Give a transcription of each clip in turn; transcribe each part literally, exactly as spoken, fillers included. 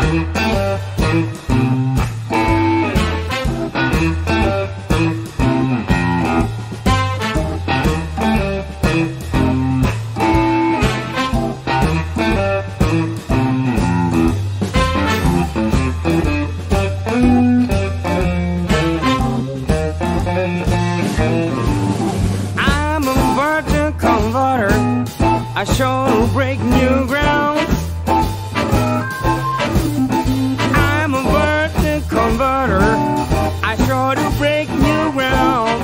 I sure break new ground. I'm a virgin converter. I sure do break new ground.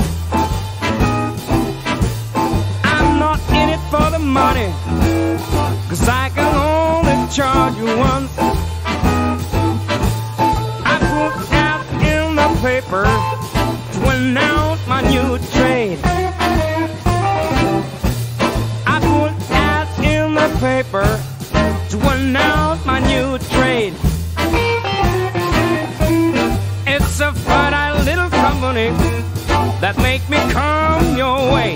I'm not in it for the money, 'cause I can only charge you once. I put out in the paper to announce my new trade. Paper to announce my new trade. It's a fertile little company that make me come your way.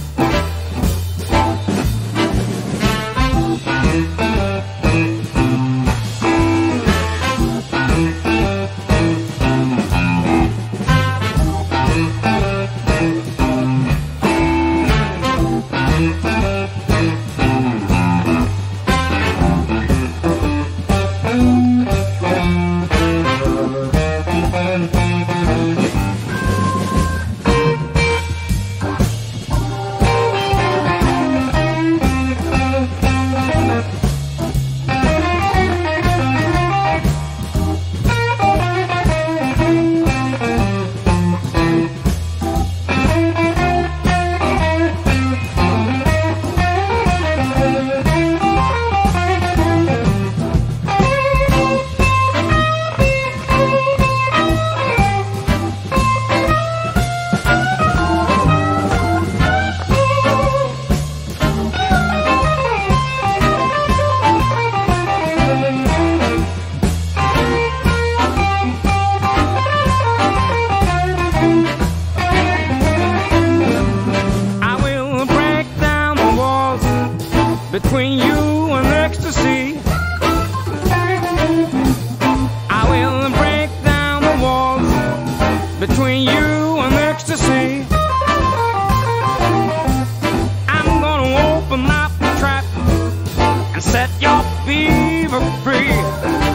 Between you and ecstasy, I will break down the walls between you and ecstasy. I'm gonna open up the trap and set your fever free.